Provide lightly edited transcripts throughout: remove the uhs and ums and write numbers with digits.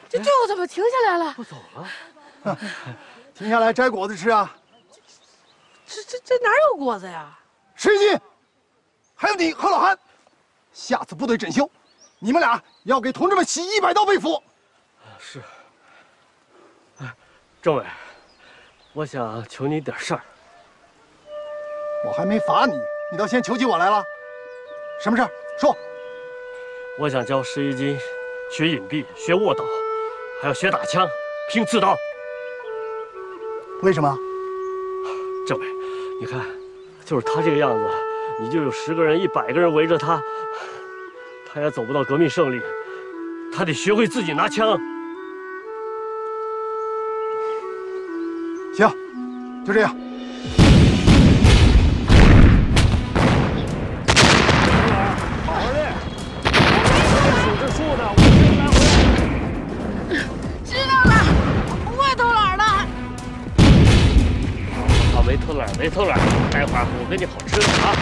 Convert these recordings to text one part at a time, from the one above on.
这队伍怎么停下来了？ 不走了？ 停下来摘果子吃啊！ 这哪有果子呀？ 石一金，还有你和老韩，下次部队整修，你们俩要给同志们洗100道被服。 是。哎，政委，我想求你点事儿。 我还没罚你，你倒先求起我来了。什么事儿？说。 我想教石一金学隐蔽、学卧倒，还要学打枪、拼刺刀。 为什么？ 政委，你看，就是他这个样子，你就有10个人、100个人围着他，他也走不到革命胜利。他得学会自己拿枪。 行，就这样。 好好练，守着树呢，我先来回。 知道了，不会偷懒的。 好，没偷懒，没偷懒。待会儿我给你好吃的啊。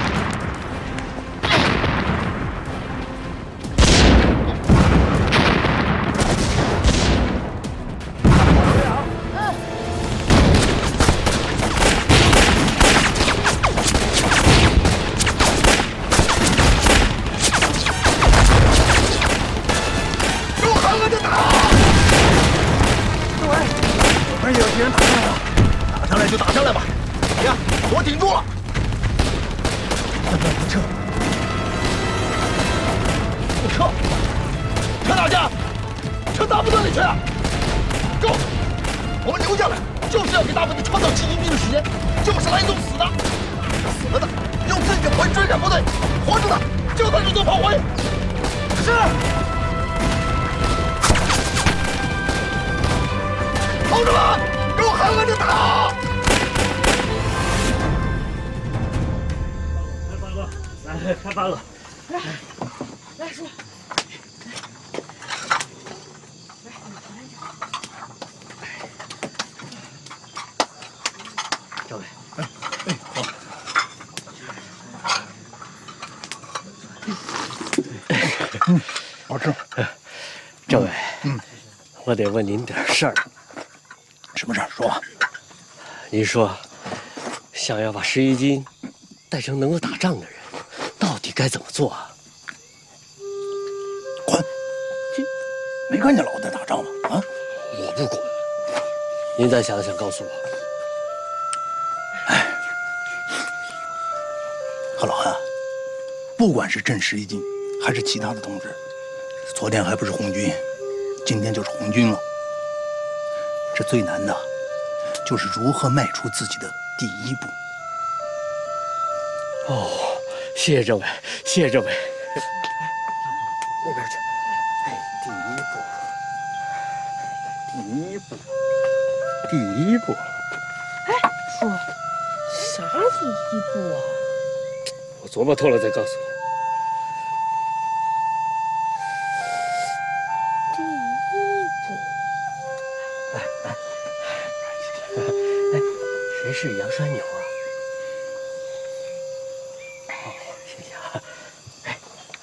开饭了， 来叔， 政委，好， 好吃。 政委，我得问您点事儿。 什么事儿？说吧。 您说，想要把石一金带成能够打仗的人，到底该怎么做啊？ 滚！没看见老子在打仗吗？啊！ 我不管。您再想想，告诉我。 哎，何老汉，不管是镇石一金，还是其他的同志，昨天还不是红军，今天就是红军了。这最难的，就是如何迈出自己的第一步。 哦，谢谢政委，谢谢政委。那边去。哎，第一步。 哎，叔，啥第一步啊？ 我琢磨透了再告诉你。 第一步。 哎，谁是杨栓牛啊？哦，谢谢啊。哎，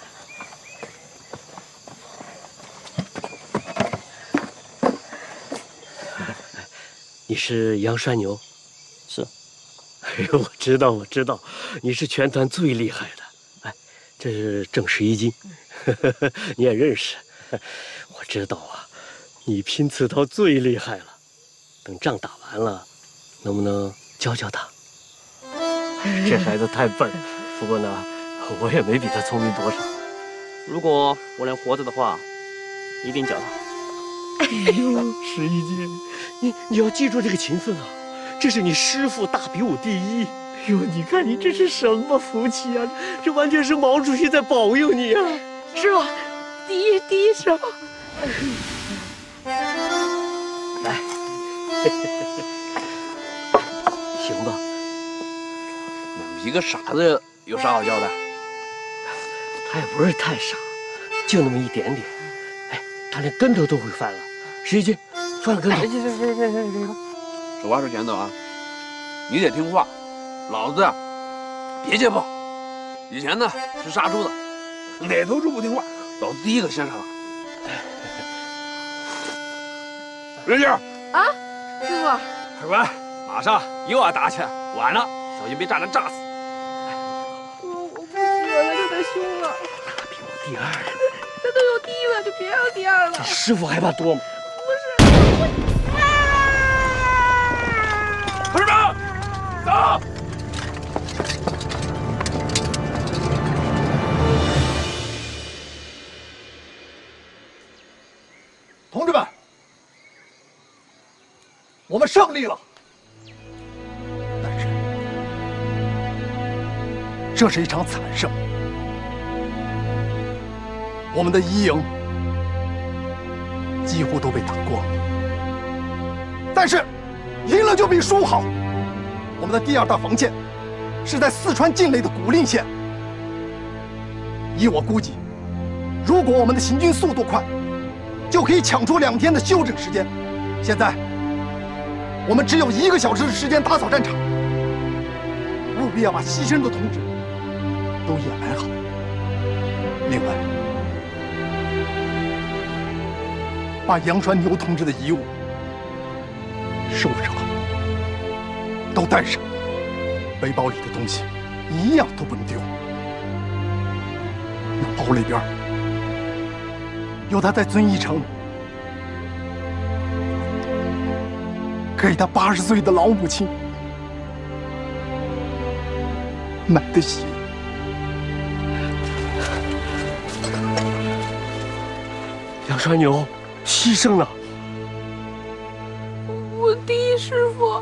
你是杨栓牛？ 是。 哎呦，我知道，你是全团最厉害的。哎，这是郑石一金，你也认识。我知道啊，你拼刺刀最厉害了。等仗打完了，能不能教教他？这孩子太笨，不过呢，我也没比他聪明多少。 如果我能活着的话，一定教他。 哎呦，石一金，你要记住这个情分啊！这是你师父大比武第一。哎呦，你看你这是什么福气啊？这完全是毛主席在保佑你啊！ 是吧？第一是吧？ 来，行吧？ 一个傻子有啥好教的？ 他也不是太傻，就那么一点点。哎，他连跟头都会翻了。石一金，翻了跟头。 手把手前走啊！你得听话，老子啊，别借炮。以前呢是杀猪的，哪头猪不听话，老子第一个先杀。 瑞静， 啊，师傅， 快快，马上又要打起来，晚了，小心被炸弹炸死。 我不行了，这太凶了。 他比我第二， 他都有第一了，就别要第二了。 师傅还怕多吗？ 同志们，走！ 同志们，我们胜利了。但是，这是一场惨胜。我们的一营几乎都被打光了。但是，赢了就比输好。我们的第二道防线是在四川境内的古蔺县。依我估计，如果我们的行军速度快，就可以抢出2天的休整时间。现在，我们只有1个小时的时间打扫战场，务必要把牺牲的同志都掩埋好。另外，把杨传牛同志的遗物、受伤都带上，背包里的东西一样都不能丢。那包里边有他在遵义城给他80岁的老母亲买的鞋。 杨传牛牺牲了。 我第一师傅。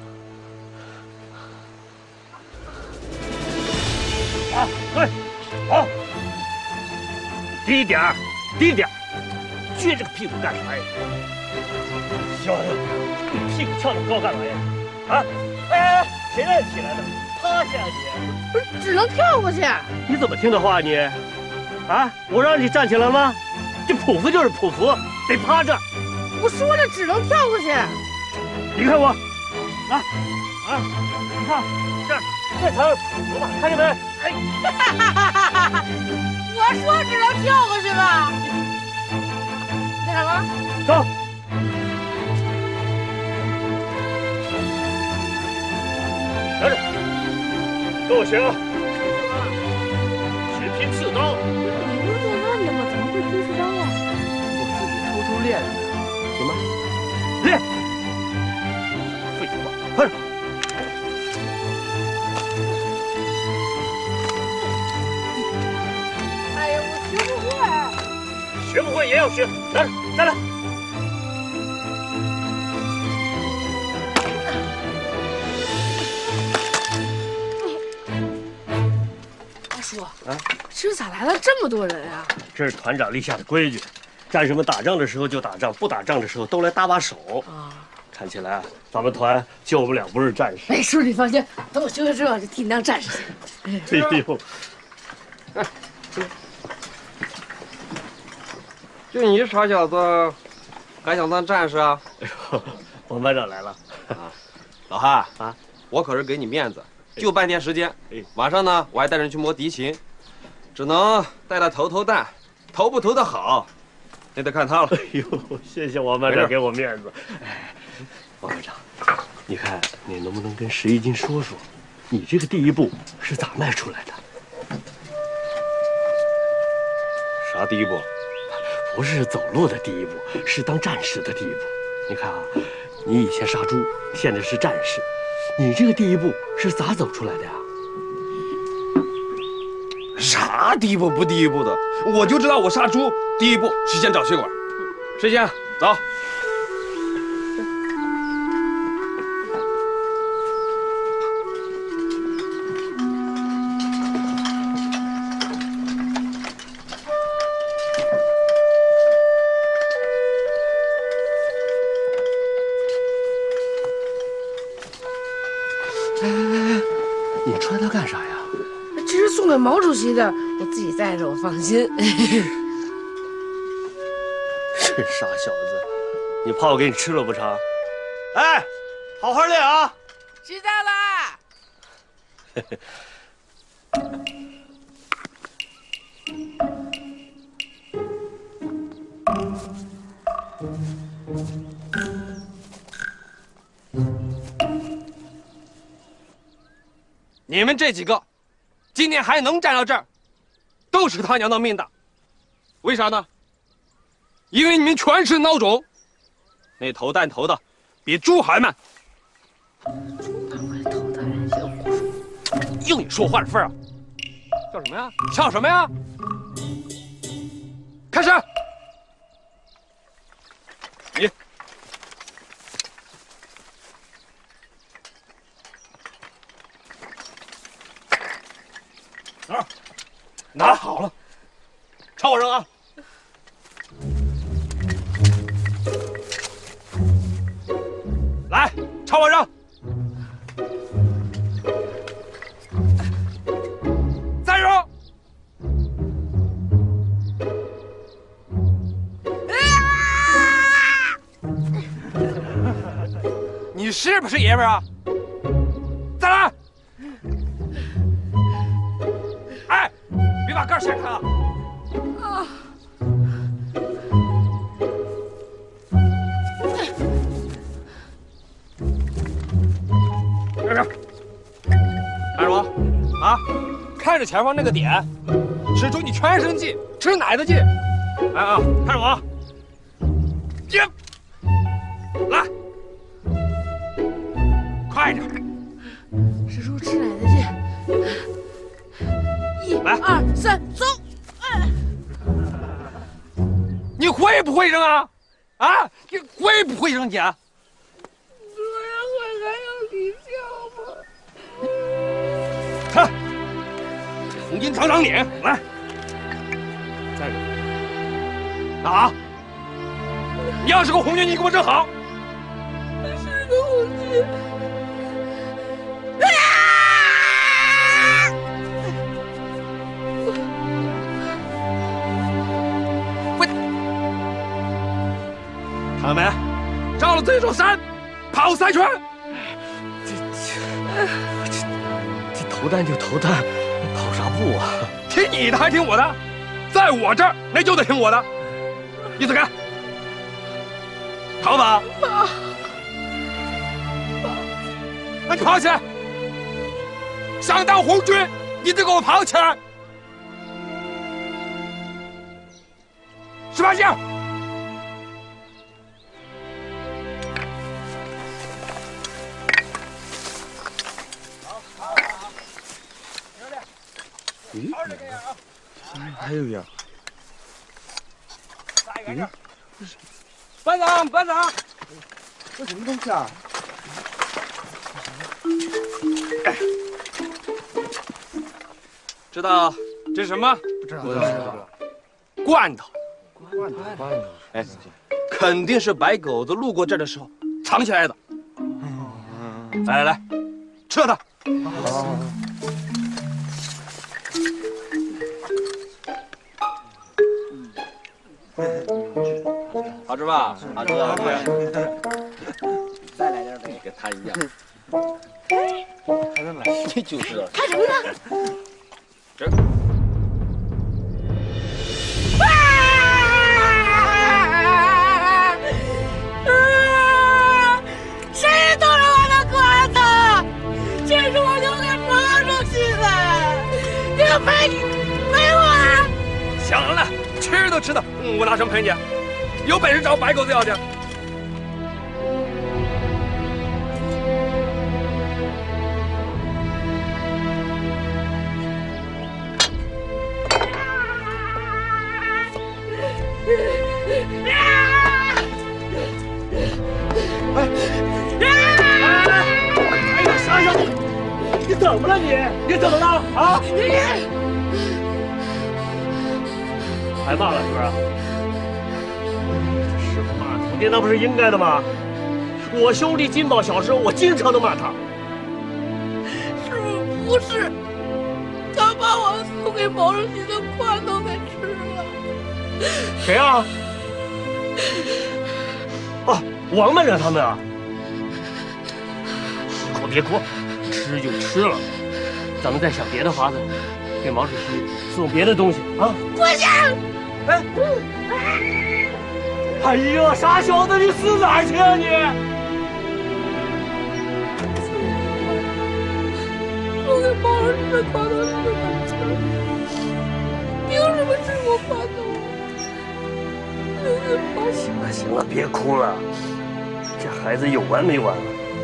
啊，对，好，低点儿，低点儿，撅着个屁股干啥呀？小子，你屁股翘那么高干嘛呀？啊！哎，谁让你起来的？趴下你！ 不是，只能跳过去。 你怎么听的话你？啊！我让你站起来吗？这匍匐就是匍匐，得趴着。 我说了，只能跳过去。 你看我，啊，你看这才是匍匐吧？看见没？哎， 我说只能跳过去吧。那什么？ 走。来着，跟我学啊！学拼刺刀。 你不是练腕的吗？怎么会拼刺刀啊？ 我自己偷偷练的， 行吗？练。废话，快点！ 哎呀，我学不会。 学不会也要学。来，再来。 大叔，啊，这咋来了这么多人啊？ 这是团长立下的规矩，战士们打仗的时候就打仗，不打仗的时候都来搭把手。 啊， 看起来咱们团就我们俩不是战士。 哎，叔你放心，等我休息之后就替你当战士去。 哎呦， 就你傻小子，还想当战士啊？ 哎呦，王班长来了。 老汉啊， 我可是给你面子，就半天时间。晚上呢，我还带人去摸敌情，只能带他投弹，投不投得好，那得看他了。 哎呦，谢谢王班长给我面子。哎，王班长，你看你能不能跟11金说说，你这个第一步是咋迈出来的？ 啥第一步？ 不是走路的第一步，是当战士的第一步。你看啊，你以前杀猪，现在是战士，你这个第一步是咋走出来的呀？ 啥第一步不第一步的？我就知道我杀猪第一步是先找血管。石先，走。 你穿它干啥呀？ 这是送给毛主席的，我自己带着，我放心。 这傻小子，你怕我给你吃了不成？哎，好好练啊！ 知道啦。 你们这几个，今天还能站到这儿，都是他娘的命大。为啥呢？因为你们全是孬种，那投弹投的比猪还慢。有你说话的份儿啊！笑什么呀？笑什么呀？开始。你。拿好了，朝我扔啊！来，朝我扔！再扔！你是不是爷们儿啊？再来！哎，别把盖掀开啊！看着我，啊，看着前方那个点，使出你全身劲，吃奶的劲。来啊，看着我，接，来，快点， 使出吃奶的劲。1、2、3，走！ 你会不会扔啊？啊，你会不会扔碱？ 主任会还有礼教吗？ 看，红巾长长脸，来，再扔。啊！你要是个红军，你给我扔好。 是个红军。 看到没？照了这座山，跑3圈。 这投弹就投弹，跑啥步啊？ 听你的还听我的？在我这儿那就得听我的。你走开！跑吧！ 跑！ 那你跑起来！想当红军，你得给我跑起来！18下。 咦，还有呀？ 班长，班长， 这什么东西啊？ 知道这是什么？ 不知道， 不知道。罐头。 罐头。 哎，肯定是白狗子路过这儿的时候藏起来的。来来来，吃了它。好吃吧？好吃，好吃。 再来点呗， 跟他一样。 还能来？ 这就是。 看什么呢？ 这。 谁偷了我的罐头？这是我留给毛主席的，你们赔我！ 行了，吃都吃的，我拿什么赔你？有本事找白狗子要去。 想想你怎么了你？你怎么了啊？挨骂了是不是？这师傅骂徒弟那不是应该的吗？我兄弟金宝小时候我经常都骂他。 师傅不是，他把我送给毛主席的罐头给吃了。 谁啊？啊，王班长他们啊！哭别哭，吃就吃了，咱们再想别的法子，给毛主席送别的东西啊！ 不行！ 哎， 哎呀，傻小子，你死哪儿去啊你！ 我给毛老师扛到这么轻，凭什么是我办的？ 行了行了，别哭了，这孩子有完没完了？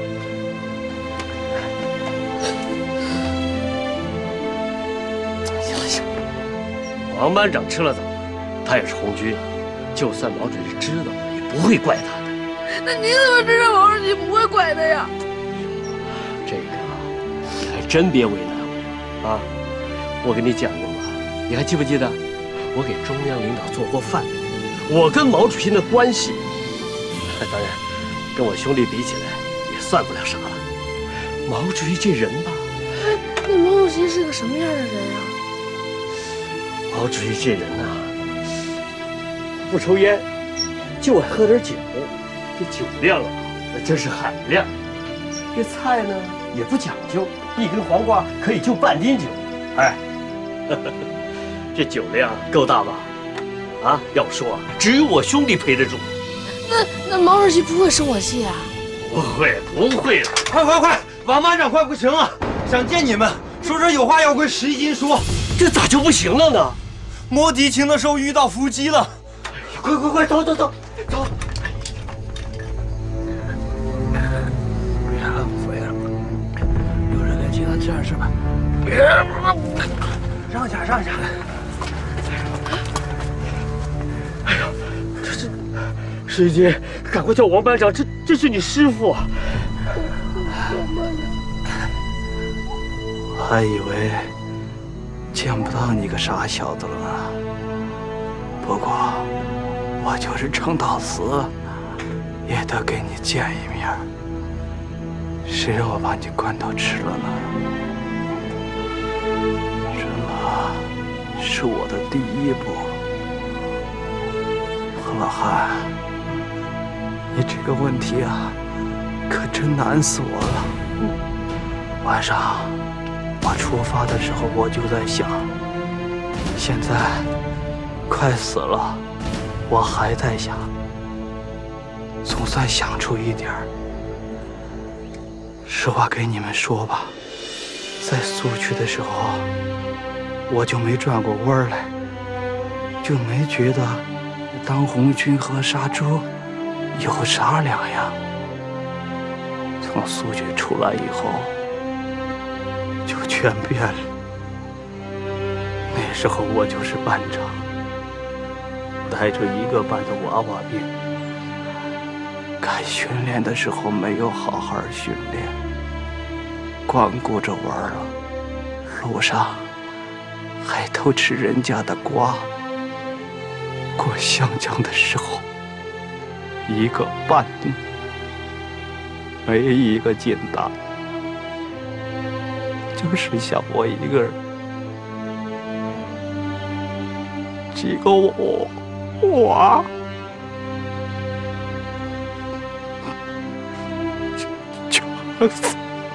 行了行了，王班长吃了枣，他也是红军，就算毛主席知道了，也不会怪他的。 那你怎么知道毛主席不会怪他呀？ 这个你还真别为难我啊！我跟你讲过吧，你还记不记得？我给中央领导做过饭，我跟毛主席的关系，当然跟我兄弟比起来也算不了啥了。毛主席这人吧， 那毛主席是个什么样的人呀？ 毛主席这人呐，不抽烟，就爱喝点酒，这酒量啊，那真是海量。这菜呢也不讲究，一根黄瓜可以就半斤酒，哎，这酒量够大吧？啊，要不说只有我兄弟陪得住。 那毛主席不会生我气啊？ 不会不会的。 快！王班长快不行了，想见你们，说这有话要跟11金说。 这咋就不行了呢？ 摸敌情的时候遇到伏击了。 快走！ 别浪费了，有人来接他这样是吧？让下。 11金，赶快叫王班长，这是你师傅啊！ 我还以为见不到你个傻小子了呢。不过我就是撑到死，也得给你见一面。谁让我把你罐头吃了呢？这是我的第一步。何老汉，你这个问题啊，可真难死我了。晚上我出发的时候，我就在想，现在快死了，我还在想，总算想出一点儿。实话给你们说吧，在苏区的时候，我就没转过弯来，就没觉得当红军和杀猪有啥两样。从苏区出来以后，就全变了。那时候我就是班长，带着1个班的娃娃兵，该训练的时候没有好好训练，光顾着玩了，路上还偷吃人家的瓜。过湘江的时候，1个班没1个进大，就是想我一个人。几个我全死。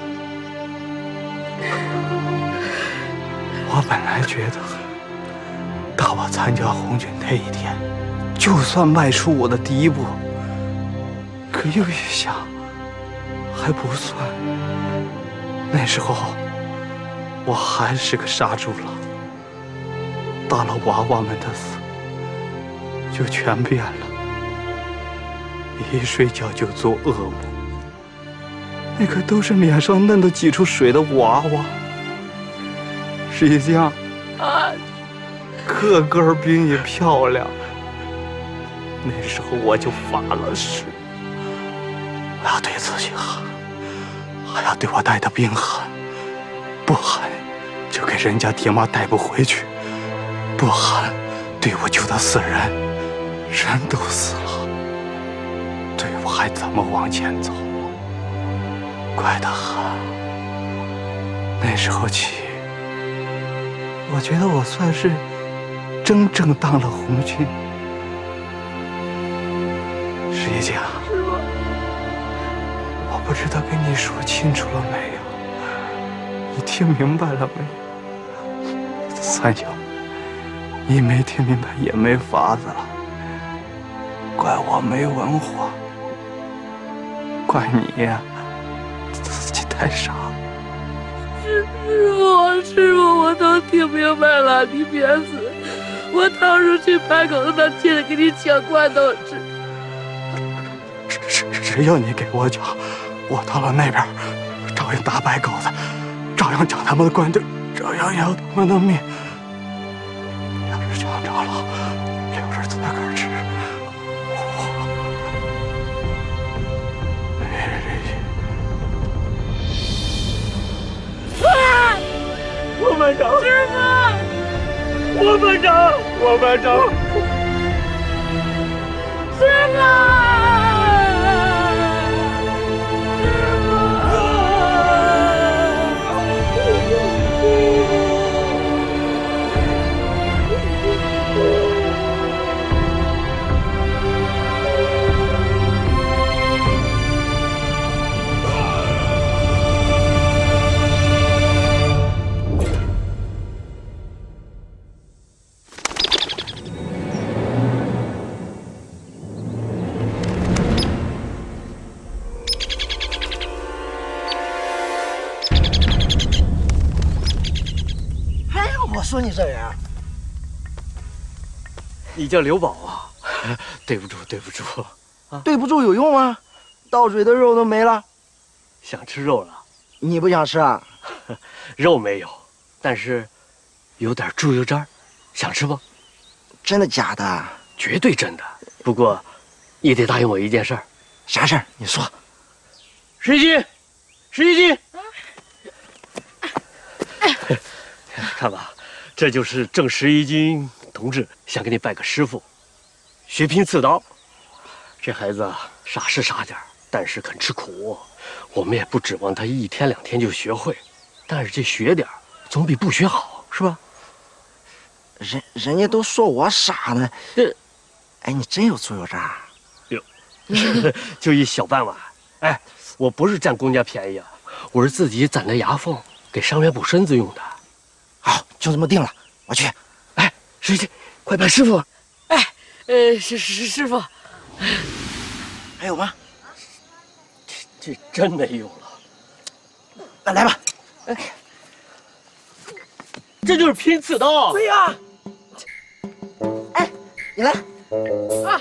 我本来觉得，到我参加红军那一天，就算迈出我的第一步，可又一想，还不算。那时候，我还是个杀猪郎。到了娃娃们的死，就全变了。一睡觉就做噩梦，那个都是脸上嫩都挤出水的娃娃，石江啊，个个比你漂亮。那时候我就发了誓，我要对自己狠，还要对我带的兵狠，不狠就给人家爹妈带不回去。不狠，队伍就得死人，人都死了，队伍还怎么往前走？怪得很。那时候起，我觉得我算是真正当了红军。石一江，我不知道跟你说清楚了没有？你听明白了没有？三小。你没听明白也没法子了，乖怪我没文化，怪你呀，自己太傻。 师傅，我都听明白了，你别死。我到时候去盘口子那街里给你抢罐头吃。 只要你给我讲，我到了那边，照样打白狗子，照样抢他们的罐头，照样要他们的命。要是抢着了，留着自个儿吃，我没力气。 我班长， 师傅， 我班长，我班长， 师傅。 我说你这人， 你叫刘宝啊？对不住，对不住啊！ 对不住有用吗？到嘴的肉都没了。 想吃肉了？ 你不想吃啊？ 肉没有，但是有点猪油渣，想吃不？ 真的假的？ 绝对真的。不过，你得答应我一件事儿。 啥事儿？你说。 11斤，11斤。看吧。这就是郑11斤同志想给你拜个师傅，学拼刺刀。这孩子傻是傻点，但是肯吃苦。我们也不指望他1天2天就学会，但是这学点总比不学好，是吧？ 人家都说我傻呢。哎，你真有猪油渣？ 有，就一小半碗。哎，我不是占公家便宜啊，我是自己攒的牙缝，给伤员补身子用的。 好，就这么定了，我去。 哎，11斤，快拜师傅！ 哎，师傅， 还有吗？ 这真没有了。 那来吧。 哎，这就是拼刺刀。 对呀。哎，你来。 啊。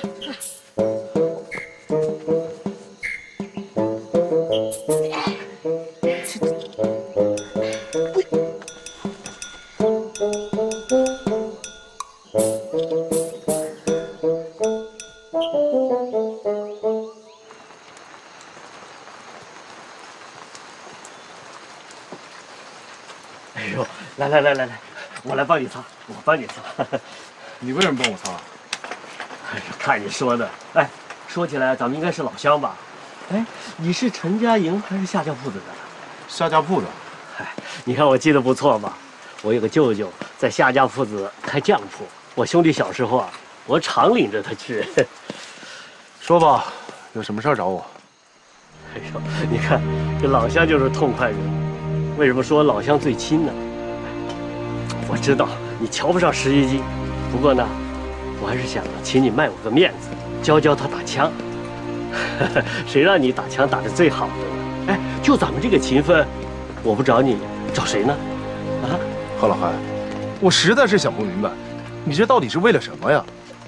哎呦，来，我来帮你擦，我帮你擦。 你为什么帮我擦？ 哎呀，看你说的。哎，说起来，咱们应该是老乡吧？哎，你是陈家营还是夏家铺子的？ 夏家铺子。 哎，你看我记得不错吧？我有个舅舅在夏家铺子开酱铺，我兄弟小时候啊，我常领着他去。 说吧，有什么事儿找我？ 哎呦，你看这老乡就是痛快人。为什么说老乡最亲呢？我知道你瞧不上11斤，不过呢，我还是想请你卖我个面子，教教他打枪。谁让你打枪打得最好的呢？哎，就咱们这个勤奋，我不找你，找谁呢？啊， 何老韩，我实在是想不明白，你这到底是为了什么呀？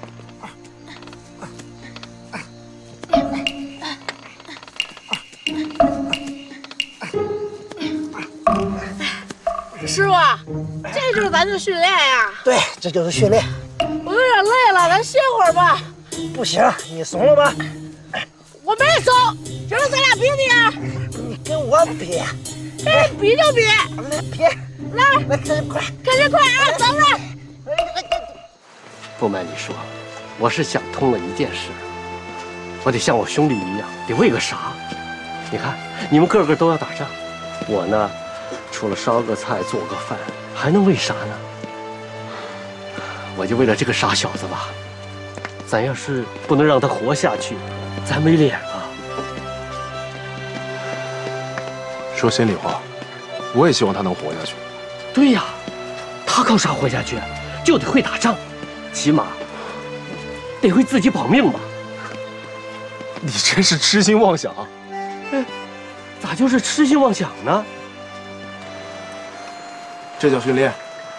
师傅，这就是咱的训练呀。 对，这就是训练。 我有点累了，咱歇会儿吧。 不行，你怂了吧？ 我没怂，行了，咱俩比比啊。 你跟我比？ 哎，比就比。 来比， 来， 开始快， 开始快啊，走了。 不瞒你说，我是想通了一件事，我得像我兄弟一样，得为个啥？你看，你们个个都要打仗，我呢？除了烧个菜做个饭，还能为啥呢？我就为了这个傻小子吧。咱要是不能让他活下去，咱没脸了。 说心里话，我也希望他能活下去。 对呀，他靠啥活下去？就得会打仗，起码得会自己保命吧。 你真是痴心妄想。 咋就是痴心妄想呢？ 这叫训练。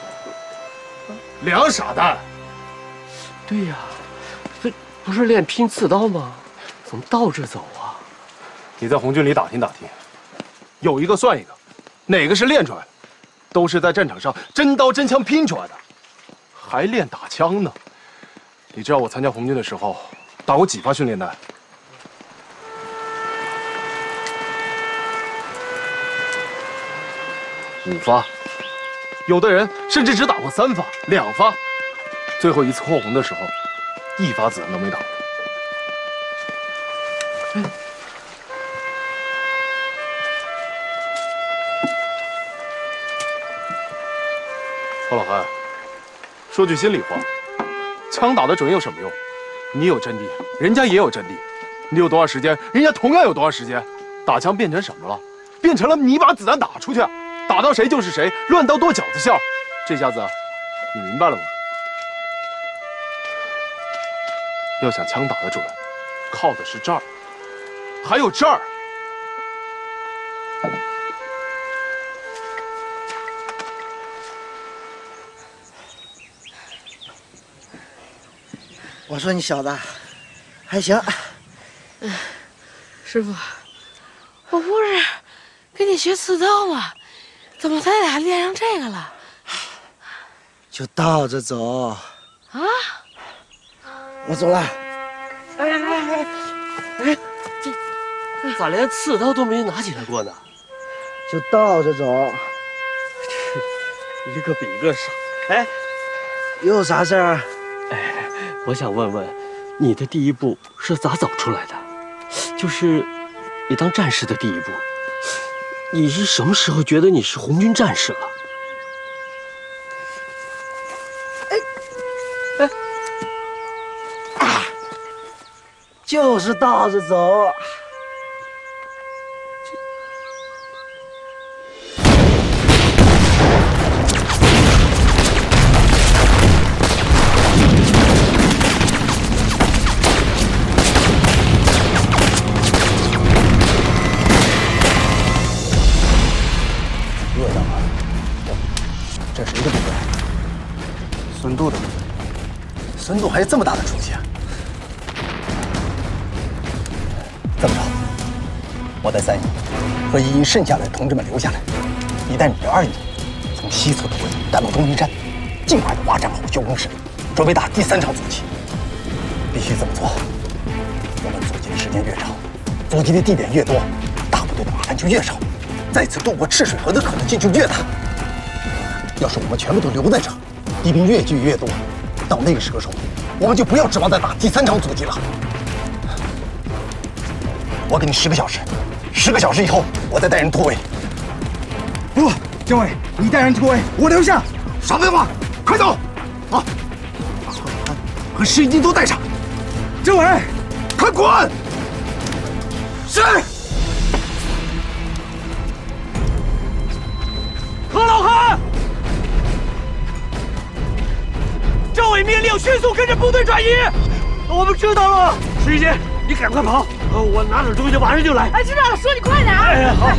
两个傻蛋。 对呀，这不是练拼刺刀吗？怎么倒着走啊？ 你在红军里打听打听，有一个算一个，哪个是练出来的？都是在战场上真刀真枪拼出来的，还练打枪呢。你知道我参加红军的时候打过几发训练弹？5发，有的人甚至只打过3发、2发，最后一次扩红的时候，1发子弹都没打。何老汉，说句心里话，枪打得准有什么用？你有阵地，人家也有阵地，你有多少时间，人家同样有多少时间。打枪变成什么了？变成了你把子弹打出去，打到谁就是谁，乱刀剁饺子馅儿。这下子，你明白了吗？要想枪打得准，靠的是这儿，还有这儿。 我说你小子还行。 师傅，我不是跟你学刺刀吗？怎么咱俩练上这个了？ 就倒着走。 啊？ 我走了。 哎，这咋连刺刀都没拿起来过呢？ 就倒着走。 一个比一个傻。哎， 有啥事儿？ 我想问问，你的第一步是咋走出来的？就是你当战士的第一步，你是什么时候觉得你是红军战士了？ 就是倒着走。 这是谁的部队？孙渡的部队。孙渡还有这么大的出息啊！这么着，我带3营和1营剩下的同志们留下来，你带你的2营从西侧突围，赶到中林山，尽快的挖战后修工事，准备打第3场阻击。必须这么做。我们阻击的时间越长，阻击的地点越多，大部队的麻烦就越少，再次渡过赤水河的可能性就越大。要是我们全部都留在这儿，敌兵越聚越多，到那个时候，我们就不要指望再打第3场阻击了。我给你10个小时，10个小时以后，我再带人突围。不，政委，你带人突围，我留下。少废话，快走！啊，把何老汉和10一军都带上。政委，快滚！是。 何老汉。政委命令迅速跟着部队转移。我们知道了。11军，你赶快跑！我拿点东西，马上就来。 哎，知道了，说你快点。 哎，好。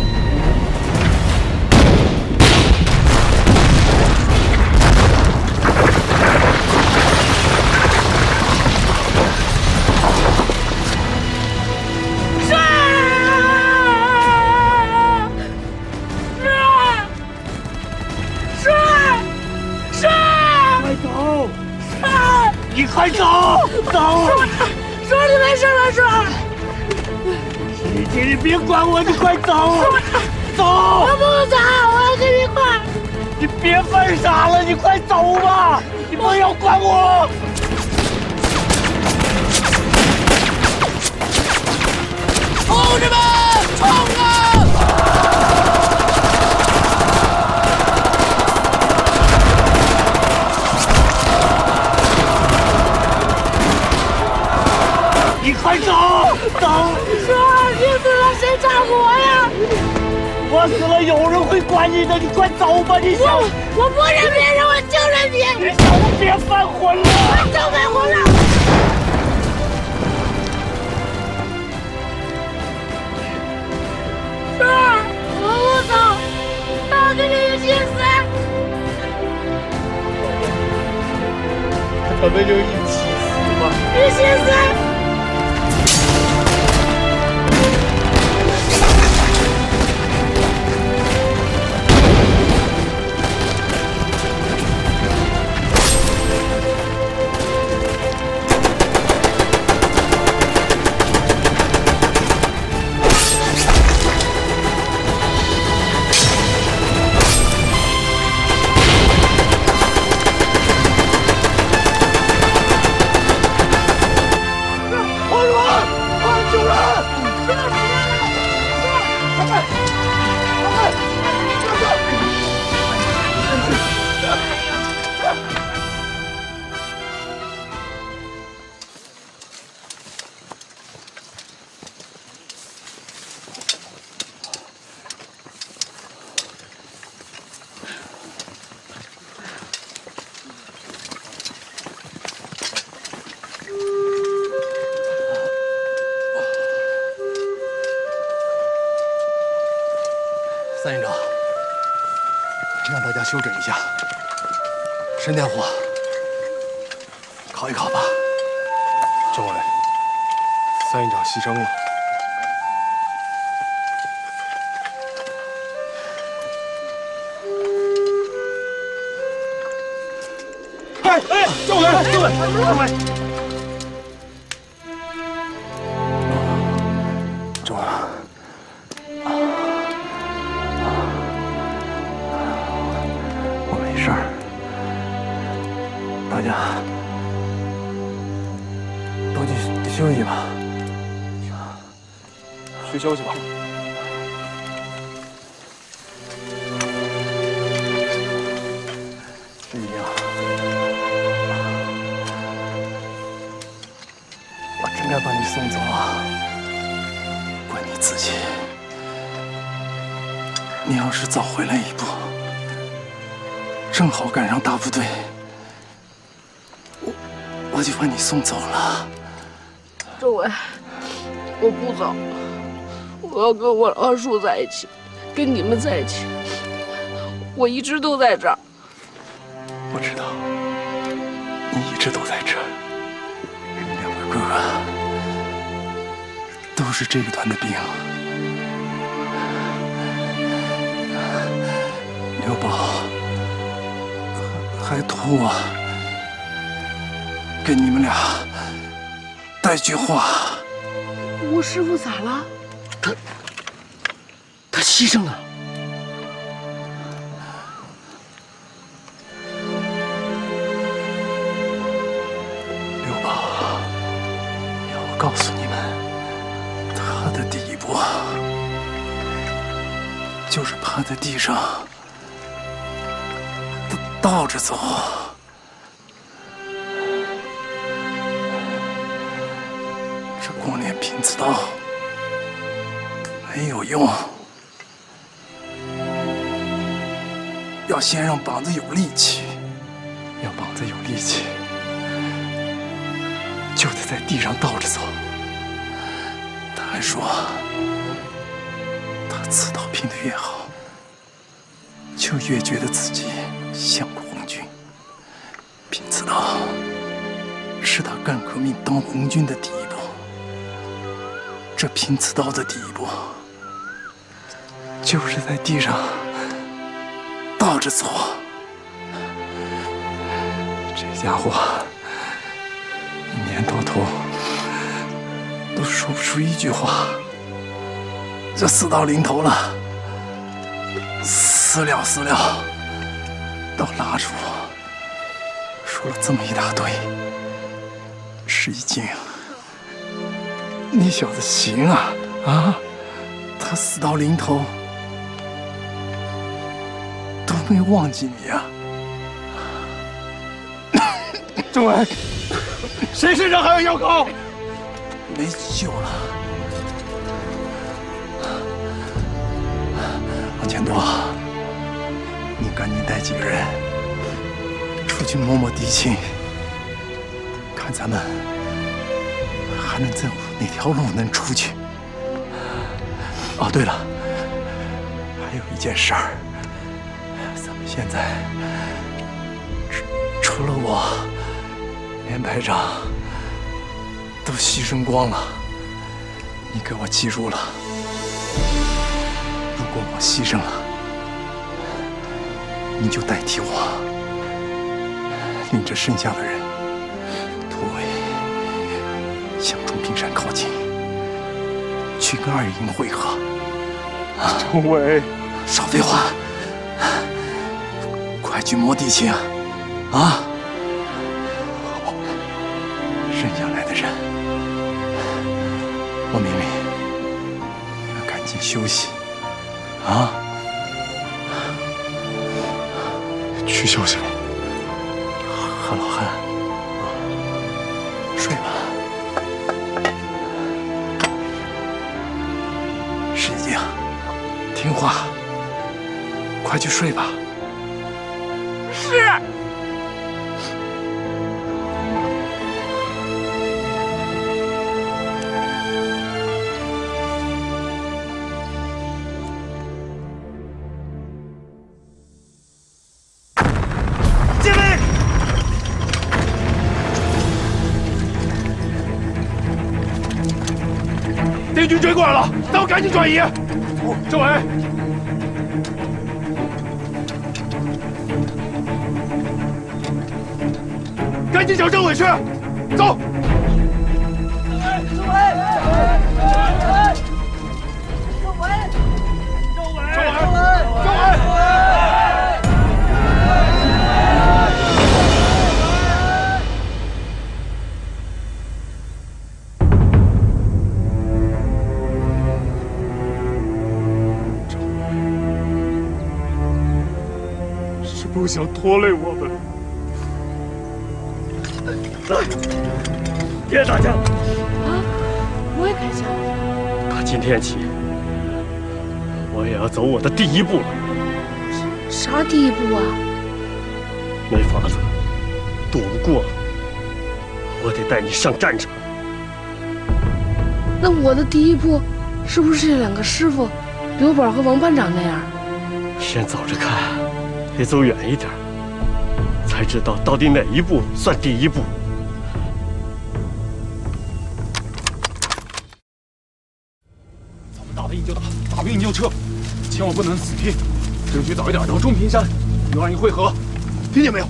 你快走！走！ 说你没事了，说。 你别管我，你快走！走！ 我不走，我要跟你一块。 你别犯傻了，你快走吧！你不要管我！ 同志们，冲啊！ 你快走！走！ 说你死了谁照顾我呀？ 我死了有人会管你的，你快走吧！你小子， 我不认别人，我就认你！ 你小子别犯浑了！ 我就没混了！ 他们就一起死吧。 一起死！ 三营长，让大家休整一下，神殿火，烤一烤吧。 政委，三营长牺牲了。 政委，政委，政委。 政委，我没事儿，大家都去休息吧，去休息吧。徐英，我真该把你送走啊！怪你自己。你要是早回来一步，正好赶上大部队，我就把你送走了。 政委，我不走，我要跟我二叔在一起，跟你们在一起。我一直都在这儿。 我知道，你一直都在这儿。你两个哥哥都是这个团的兵。刘宝还托我给你们俩带句话。 吴师傅咋了？ 他牺牲了。 刘宝要我告诉你们，他的第一步就是趴在地上倒着走。这光练拼刺刀没有用，要先让膀子有力气。要膀子有力气，就得在地上倒着走。他还说，他刺刀拼得越好，就越觉得自己像个红军。拼刺刀是他干革命当红军的第一步。这拼刺刀的第一步，就是在地上倒着走。这家伙一年到头都说不出一句话，这死到临头了，私了到拉住我，说了这么一大堆。石一静，你小子行啊啊！他死到临头都没忘记你啊！ 政委，谁身上还有药膏？ 没救了。王钱多，你赶紧带几个人出去摸摸敌情，看咱们还能在哪条路能出去。哦，对了，还有一件事儿，咱们现在除了我， 连排长都牺牲光了，你给我记住了。如果我牺牲了，你就代替我，领着剩下的人突围，向中平山靠近，去跟二营会合。啊， 政委， 少废话，快去摸地形，啊！剩下来的人，我命令要赶紧休息，啊！去休息吧，韩老汉，睡吧。石一静，听话，快去睡吧。 是。 敌军追过来了，咱们赶紧转移。政委，赶紧找政委去，走。不想拖累我们， 别打架！ 啊，我也开枪。 打今天起，我也要走我的第一步了。 啥第一步啊？ 没法子，躲不过了，我得带你上战场。 那我的第一步，是不是这两个师傅，刘宝和王班长那样？ 先走着看。得走远一点，才知道到底哪一步算第一步。 咱们打得赢就打，打不赢就撤，千万不能死拼，争取早一点到中平山与二营会合，听见没有？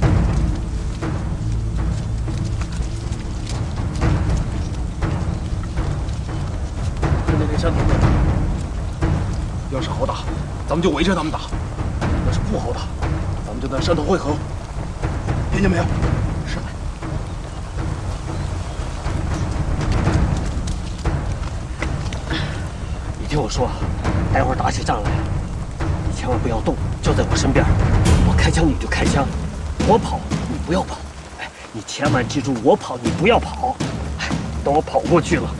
看那根山头，要是好打，咱们就围着他们打；要是不好打，咱们就在山头会合，听见没有？是。 你听我说，待会儿打起仗来，你千万不要动，就在我身边。我开枪你就开枪，我跑你不要跑。哎，你千万记住，我跑你不要跑。哎，等我跑过去了，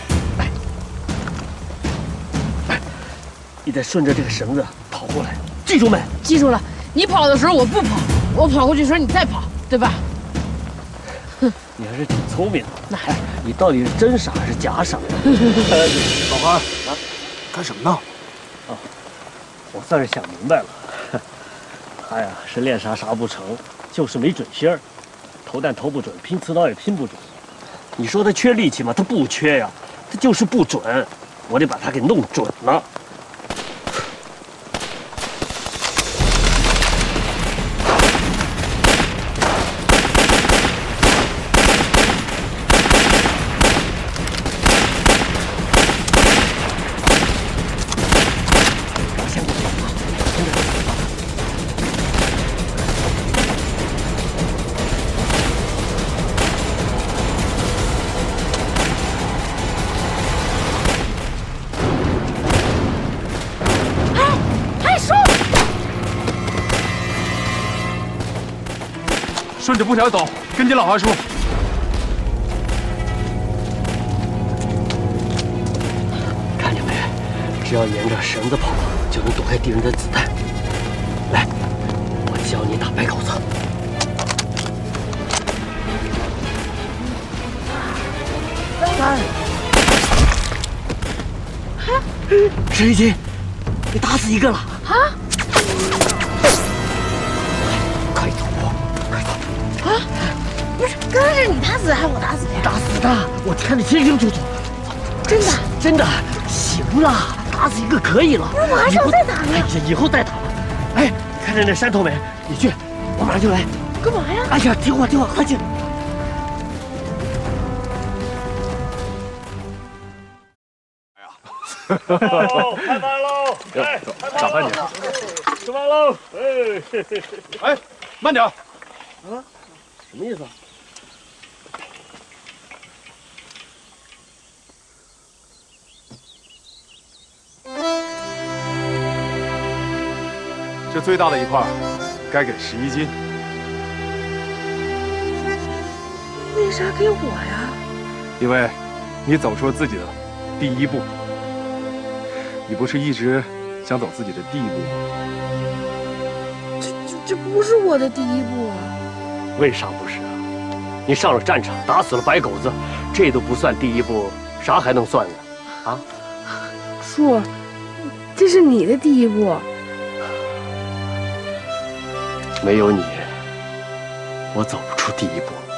你得顺着这个绳子跑过来，记住没？ 记住了。你跑的时候我不跑，我跑过去的时候你再跑，对吧？ 哼，你还是挺聪明的。那还，你到底是真傻还是假傻？ 老韩，干什么呢？ 哦，我算是想明白了，他呀是练啥不成，就是没准心儿，投弹投不准，拼刺刀也拼不准。你说他缺力气吗？他不缺呀，他就是不准，我得把他给弄准了。 顺着布条走，跟紧老韩叔。 看见没？只要沿着绳子跑，就能躲开敌人的子弹。来，我教你打白狗子。石一金，你打死一个了啊！快走！快走！ 啊！不是。 刚刚是你打死的还是我打死的呀？ 打死的，我看得清清楚楚。 真的？ 真的，行了，打死一个可以了。 不是，我还想再打呢。 哎呀，以后再打吧。哎，你看着那山头没？你去，我马上就来。 干嘛呀？ 哎呀，听话听话，快去。 开饭喽！哎， 小饭点， 吃饭喽！ 哎，慢点。 啊？什么意思啊？ 这最大的一块，该给11斤。 为啥给我呀？ 因为，你走出了自己的第一步。你不是一直想走自己的第一步吗？ 这不是我的第一步啊！ 为啥不是啊？你上了战场，打死了白狗子，这都不算第一步，啥还能算呢？啊？ 叔，这是你的第一步。 没有你，我走不出第一步。